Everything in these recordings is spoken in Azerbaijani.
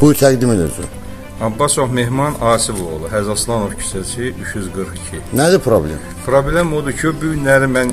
Buyur, təqdim edirsən. Abbasov Mehman Asiboğlu, Həzaslanov küçəsi 342. Nədir problem? Problem odur ki, bu günləri mən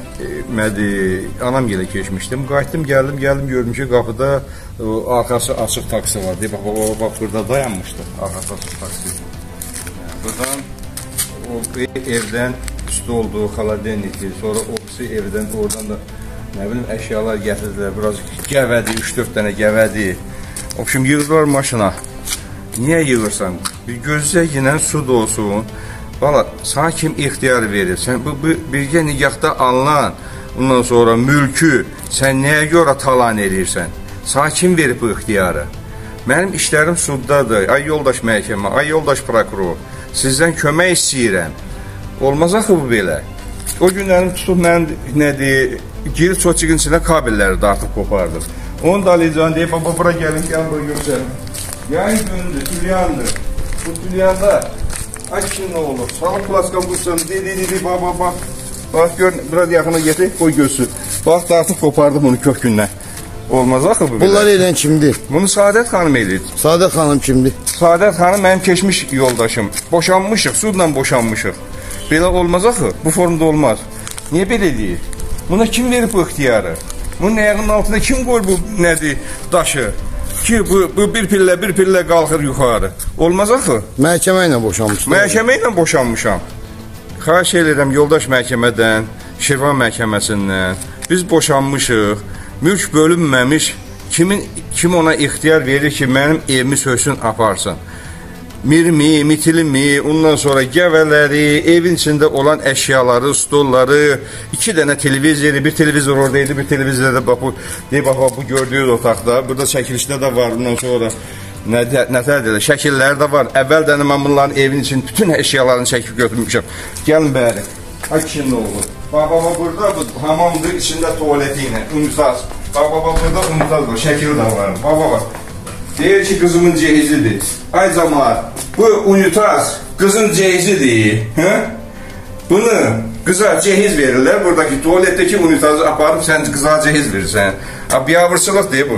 anam ilə keçmişdim. Qayıtdım, gəldim, gördüm ki, qapıda arxası açıq taksi var. Bax, burada dayanmışdı arxası açıq taksi. Buradan o evdən stoldu, xaladenlikdi, sonra ofisi evdən, oradan da nə bilim əşyalar gətirdilər, biraz gəvədi, 3-4 dənə gəvədi. O kimi yığdılar maşına. Niyə yığırsan? Bir gözlə yenə su da olsun. Valla, sana kim ixtiyar verir? Sən birgə nigahda alınan, ondan sonra mülkü sən nəyə görə talan edirsən? Sana kim verib bu ixtiyarı? Mənim işlərim suddadır. Ay yoldaş məhkəmə, ay yoldaş prokuror. Sizdən kömək istəyirəm. Olmaz axı bu belə. O günlərim tutub mən nədir, geri çoçiqin içində kabelləri dartıb qopardım. Onu da alacağım deyib, baba bura gəlin, gəl bura görsəlim. Yayın günüdür, tülyandır. Bu tülyanda ay şimdi ne olur? Sağlık plaskan bulsan, bak. Bak gör, biraz yakına getir, koy göğsü. Bak da artık kopardım onu kökündən. Olmaz axı bu belə. Bunlar edən kimdir? Bunu Saadət xanım edir. Saadət xanım kimdir? Saadət xanım mənim keçmiş yoldaşım. Boşanmışıq, sudla boşanmışıq. Belə olmaz axı, bu formda olmaz. Niyə belə deyir? Buna kim verib bu ixtiyarı? Bunun ayağının altında kim qoyur bu nədir, daşı? Ki bu bir pillə qalxır yuxarı. Olmaz axı. Məhkəmə ilə boşanmışsın. Məhkəmə ilə boşanmışam. Xahiş edirəm yoldaş məhkəmədən, Şirvan məhkəməsindən. Biz boşanmışıq. Mülk bölünməmiş. Kim ona ixtiyar verir ki, mənim evimi söysün, aparsın. Mirmi, mitilimi, ondan sonra gəvələri, evin içində olan əşyaları, stolları, 2 dənə televizori, bir televizor oradaydı, bir televizor da bu gördüyünüz otaqda. Burada çəkilişdə də var, ondan sonra nətərdir, şəkilləri də var. Əvvəldən mən bunların evin için bütün əşyalarını çəkib götürmüşəm. Gəlin bəri, kim nə olur? Baba, burada hamamdır, içində tuvaleti ilə, unitaz. Baba, burada unitaz var, şəkili də var. Baba, deyir ki, qızımın cehizidir. Ay camaat, bu unitaz qızın cehizidir. Bunu qıza cehiz verirlər. Buradakı tuvaletdeki unitazı aparıb sən qıza cehiz verirsən. Biyavırçılıq deyir bu.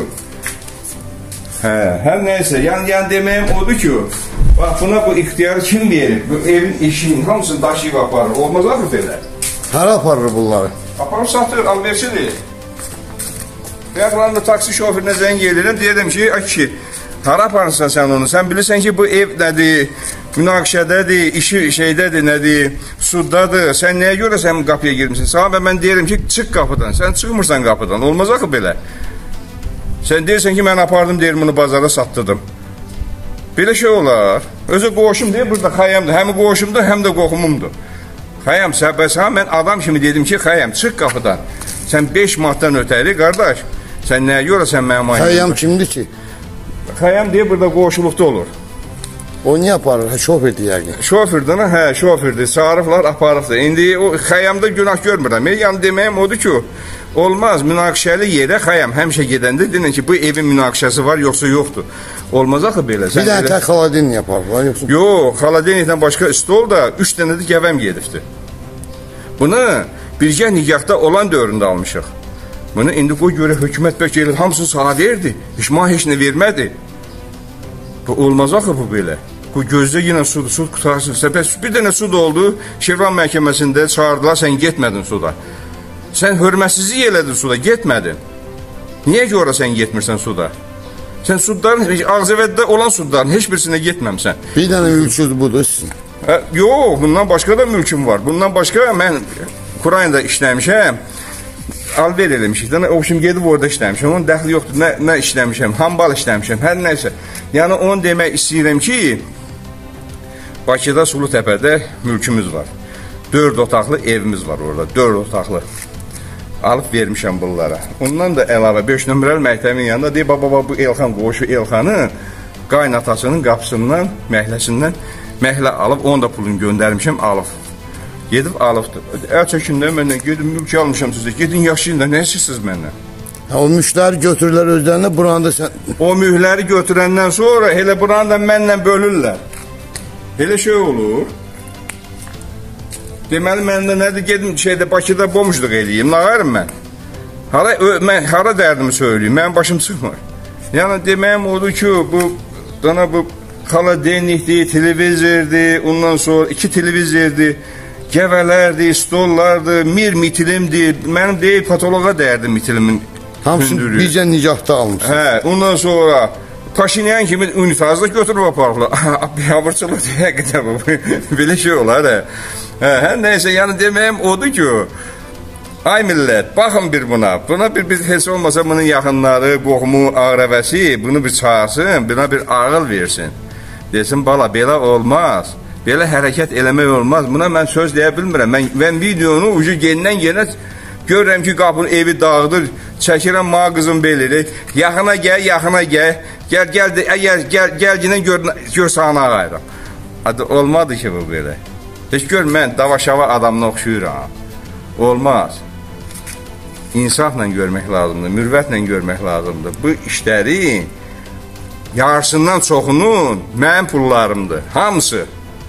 Hər neysə, yəni deməyim odur ki, bax buna bu ixtiyarı kim verir? Bu evin işinin hamısını daşıyıb aparır. Olmaz axı belə. Hara aparır bunları? Aparıb satır, alverçidir. Yaxlarında taksi şoförünə zəng edirəm, deyirəm ki, ay ki, hara aparırsan sən onu? Sən bilirsən ki, bu ev nədir, münaqişədədir, işi şeydədir, nədir, suddadır. Sən nəyə görə sən qapıya girmişsin? Sana mən deyirəm ki, çıx qapıdan. Sən çıxmırsan qapıdan. Olmaz axı belə. Sən deyirsən ki, mən apardım, deyir, bunu bazara satdırdım. Belə şey olar. Özü qoğuşum deyir, burada xəyamdır. Həm qoğuşumdur, həm də qoxumumdur. Xəyam, mən adam kimi dedim ki, xəyam, çıx qapıdan. Sən 5 manatdan ötəri, qardaş. Sən nəyə görə sən mənim ayım? Xəyam kimdir ki? Xəyam deyir, burada qoğuşuluqda olur. O niyə aparır? Şofirdir yəqin. Şofirdir, şofirdir. Sarıflar aparıbdır. İndi o xəyamda günah görmürəm. Yəni deməyim odur ki, olmaz. Münaqişəli yerə xəyam həmişə gedəndə deyilən ki, bu evin münaqişəsi var, yoxsa yoxdur. Olmaz axı belə. Bir dənə tək xaladenlik yaparlar, yoxsa? Yox, xaladenlikdən başqa stol da 3 dənə də gəvəm gedibdir. Bunu birgə nigahda olan dövründə almışıq. Bunu indi qoy görə hökumət bəlkə elib, hamısını sana verdi. Heç nə vermədi. Bu olmaz axı bu belə. Bu gözdə yenə sud qutarsın. Bir dənə sud oldu, Şirvan məhkəməsində çağırdılar, sən getmədin suda. Sən hörmətsizlik elədin suda, getmədin. Niyə görə sən getmirsən suda? Sən sudların, Ağzəvəddə olan sudların heç birisinə getməmsən. Bir dənə mülkünüz budur sizin. Yox, bundan başqa da mülküm var. Bundan başqa mən Ukraynada işləmişəm. Alver eləmişik. O kimi gedib orada işləmişəm. Onun dəxli yoxdur. Nə işləmişəm? Hambal işləmişəm. Hər nəysə. Yəni onu demək istəyirəm ki, Bakıda Sulutəpədə mülkümüz var. 4 otaqlı evimiz var orada. 4 otaqlı. Alıb vermişəm bunlara. Ondan da əlavə 5 nömrəli məktəbin yanında deyir, baba bu Elxan qoşu Elxanı qaynatasının qapısından, məhləsindən məhlə alıb, onun da pulunu göndərmişəm, alıb. Gedib alıbdır. Əl çəkimdən məndən gedib mülk almışam sizə. Gedin yaşayın da, nə istəyirsiniz məndən? O mülkləri götürürlər özlərinə, buranı da sən... O mülkləri götürəndən sonra elə buranı da mənlə bölürlər. Elə şey olur. Deməli, məndə nədir, gedim Bakıda bomuşluq eləyim, nağarım mən. Hara dərdimi söyləyim, mənim başım çıxmır. Yəni, deməyim odur ki, bu Dana bu xaladenlikdir, televizordur, ondan sonra 2 televizordur, gəvələrdir, stollardır, mitilimdir. Mənim deyil patoloqa dəyərdi mitilimin Hamısını hündürlüyü. bizə nicahda almışsın. Hə, ondan sonra Paşinyan kimi unifazlıq götürüb aparırlar. Biabırçılıq həqiqətən bu. Belə şey olar hə. Hə, nəysə, yəni deməyim odur ki, ay millət, baxın bir buna. Buna bir heç olmasa bunun yaxınları, qohumu, ağrəvəsi bunu bir çağırsın, buna bir ağıl versin. Desin, bala, belə olmaz. Belə hərəkət eləmək olmaz. Buna mən söz deyə bilmirəm. Mən videonu ucu gendən yenə görürəm ki, qapının evi dağıdır. Çəkirəm, ma qızım belir. Yaxına gəl, yaxına gəl. Gəl ginən gör sağına ağayram. Olmadı ki bu belə. Heç gör, mən davaşava adamına oxşuyuram. Olmaz. İnsafla görmək lazımdır, mürvətlə görmək lazımdır. Bu işlərin yarısından çoxunun mənim pullarımdır, hamısı.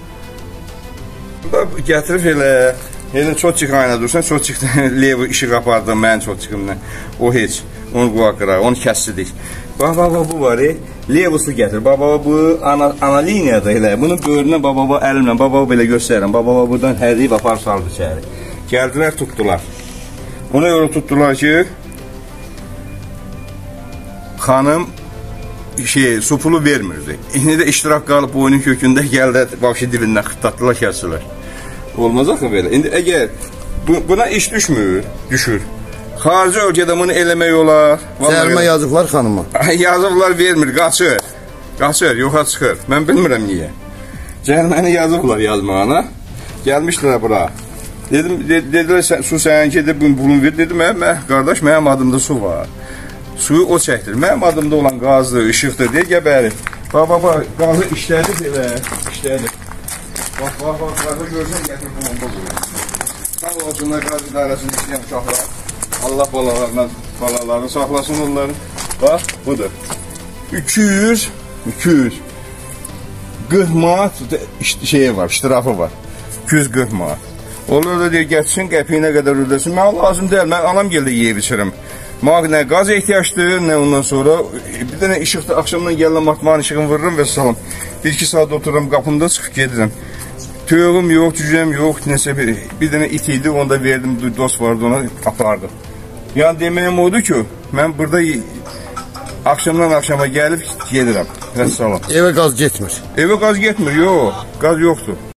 Gətirib elə çotçik ayına dursan, çotçikdən levi işi qapardı mənim çotçikimlə. O heç, onu qulaq qıraq, onu kəssidik. Bax, bu var, levi su gətir. Baba, bu ana liniyadır elə. Bunun böyrünə baba, əlimlə, baba belə göstərirəm. Baba, buradan hərliyib apar saldı içəri. Gəldilər, tutdular. Ona görə tutdular ki, xanım su pulu vermirdi. İndi də iştirak qalıb boynun kökündə gəldi, başı dibindən xırtlatdılar, kəsirlər. Olmaz axı belə. İndi əgər buna iş düşür. Xarici ölkədə bunu eləmək olar. Cərimə yazıblar xanıma. Yazıblar vermir, qaçır, yoxa çıxır. Mən bilmirəm niyə. Cəriməni yazıblar yazmağına. Gəlmişdilər bura. Dedilər, su sənənkidir, bunu ver. Dedim, qardaş, mənim adımda su var. Suyu o çəkdir. Mənim adımda olan qazdır, işıqdır, deyə gəbərir. Bax, qazı işlədir elə, işlədir. Bax, qazı görsən, gətir bu bomba qoyur. Sağ olsunlar, qaz idarəsində işləyən uşaqlar. Allah balalarını saxlasın onları. Bax, budur. 240 manat şeyi var, iştirafı var. 240 manat. Onlar da deyir, geçsin, qəpiyinə qədər ödəsin. Mən lazım deyil, mən anam gəldə yeyib içirim. Nə qaz ehtiyacdır, nə ondan sonra. Bir dənə işıqda, axşamdan gələn matmağın işığını vururum və salam. 1-2 saat otururum, qapımda çıxıb gedirəm. Töyüğüm yox, cücəm yox, nəsə bir dənə it idi, onu da verdim, dost vardı, ona apardım. Yəni deməyim odur ki, mən burada axşamdan axşama gəlib gedirəm. Və salam. Evə qaz getmir. Evə qaz getmir, yox, qaz yoxdur.